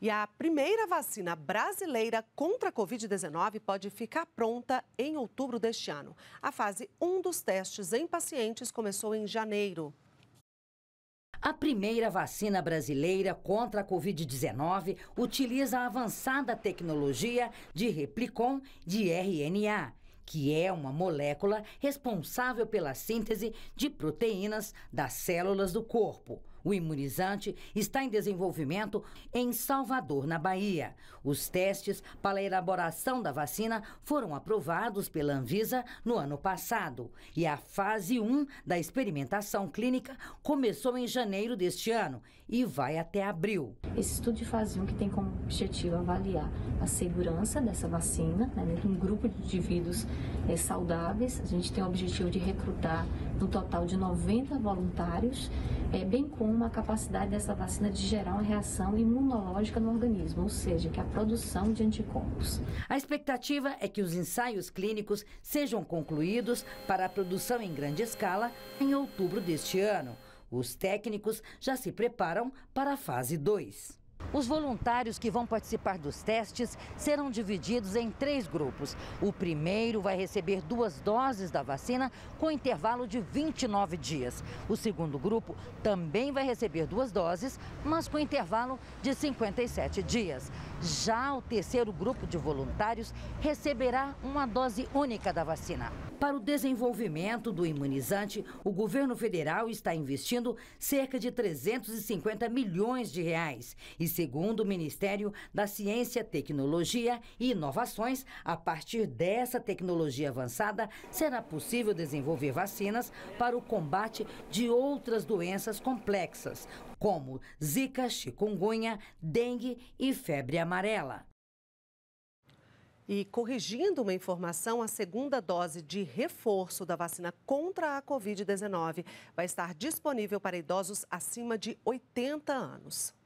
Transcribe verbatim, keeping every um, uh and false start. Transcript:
E a primeira vacina brasileira contra a covid dezenove pode ficar pronta em outubro deste ano. A fase um dos testes em pacientes começou em janeiro. A primeira vacina brasileira contra a covid dezenove utiliza a avançada tecnologia de replicon de R N A, que é uma molécula responsável pela síntese de proteínas das células do corpo. O imunizante está em desenvolvimento em Salvador, na Bahia. Os testes para a elaboração da vacina foram aprovados pela Anvisa no ano passado. E a fase um da experimentação clínica começou em janeiro deste ano e vai até abril. Esse estudo de fase um que tem como objetivo avaliar a segurança dessa vacina, né, dentro de um grupo de indivíduos é, saudáveis. A gente tem o objetivo de recrutar um total de noventa voluntários, é, bem como a capacidade dessa vacina de gerar uma reação imunológica no organismo, ou seja, que é a produção de anticorpos. A expectativa é que os ensaios clínicos sejam concluídos para a produção em grande escala em outubro deste ano. Os técnicos já se preparam para a fase dois. Os voluntários que vão participar dos testes serão divididos em três grupos. O primeiro vai receber duas doses da vacina com intervalo de vinte e nove dias. O segundo grupo também vai receber duas doses, mas com intervalo de cinquenta e sete dias. Já o terceiro grupo de voluntários receberá uma dose única da vacina. Para o desenvolvimento do imunizante, o governo federal está investindo cerca de trezentos e cinquenta milhões de reais. E segundo o Ministério da Ciência, Tecnologia e Inovações, a partir dessa tecnologia avançada, será possível desenvolver vacinas para o combate de outras doenças complexas, como zika, chikungunya, dengue e febre amarela. E corrigindo uma informação, a segunda dose de reforço da vacina contra a covid dezenove vai estar disponível para idosos acima de oitenta anos.